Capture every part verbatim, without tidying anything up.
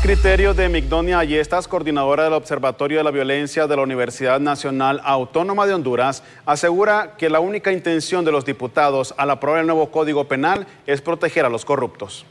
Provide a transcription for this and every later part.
criterio de Migdonia Ayestas, coordinadora del Observatorio de la Violencia de la Universidad Nacional Autónoma de Honduras, asegura que la única intención de los diputados al aprobar el nuevo Código Penal es proteger a los corruptos.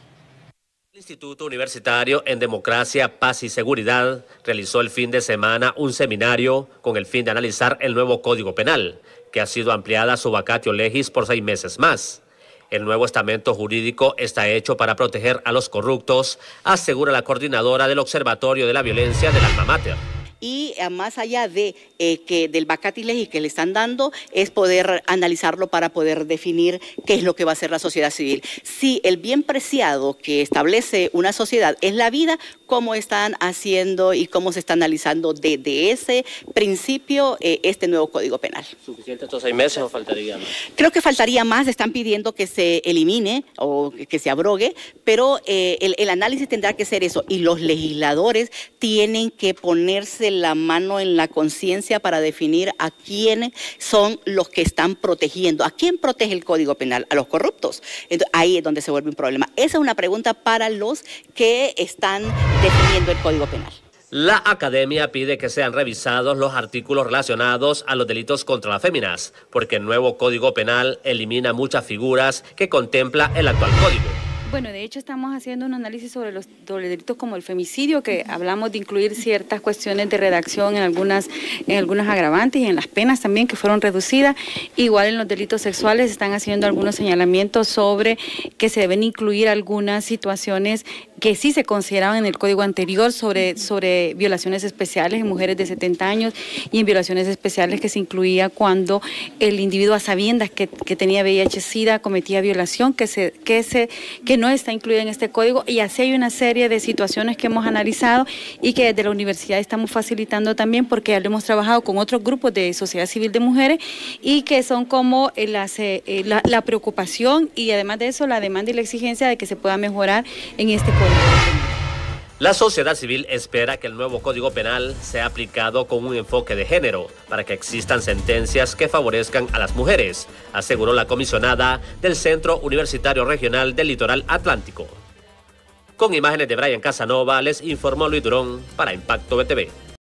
El Instituto Universitario en Democracia, Paz y Seguridad realizó el fin de semana un seminario con el fin de analizar el nuevo Código Penal, que ha sido ampliada su vacatio legis por seis meses más. El nuevo estamento jurídico está hecho para proteger a los corruptos, asegura la coordinadora del Observatorio de la Violencia del Alma Mater. Y eh, más allá de eh, que del vacatio legis que le están dando, es poder analizarlo para poder definir qué es lo que va a hacer la sociedad civil. Si el bien preciado que establece una sociedad es la vida, cómo están haciendo y cómo se está analizando desde ese principio eh, este nuevo Código Penal. ¿Suficiente estos seis meses o faltaría más? Creo que faltaría más, están pidiendo que se elimine o que se abrogue, pero eh, el, el análisis tendrá que ser eso, y los legisladores tienen que ponerse la mano en la conciencia para definir a quiénes son los que están protegiendo. ¿A quién protege el Código Penal? ¿A los corruptos? Entonces, ahí es donde se vuelve un problema. Esa es una pregunta para los que están definiendo el Código Penal. La academia pide que sean revisados los artículos relacionados a los delitos contra las féminas, porque el nuevo Código Penal elimina muchas figuras que contempla el actual código. Bueno, de hecho estamos haciendo un análisis sobre los sobre delitos como el femicidio, que hablamos de incluir ciertas cuestiones de redacción en algunas, en algunas agravantes y en las penas también que fueron reducidas. Igual en los delitos sexuales están haciendo algunos señalamientos sobre que se deben incluir algunas situaciones que sí se consideraban en el código anterior sobre, sobre violaciones especiales en mujeres de setenta años y en violaciones especiales que se incluía cuando el individuo a sabiendas que, que tenía V I H SIDA cometía violación, que se, que se, que no está incluida en este código, y así hay una serie de situaciones que hemos analizado y que desde la universidad estamos facilitando también, porque ya lo hemos trabajado con otros grupos de sociedad civil de mujeres y que son como las, eh, la, la preocupación y además de eso la demanda y la exigencia de que se pueda mejorar en este código. La sociedad civil espera que el nuevo Código Penal sea aplicado con un enfoque de género para que existan sentencias que favorezcan a las mujeres, aseguró la comisionada del Centro Universitario Regional del Litoral Atlántico. Con imágenes de Brian Casanova, les informó Luis Durón para Impacto B T V.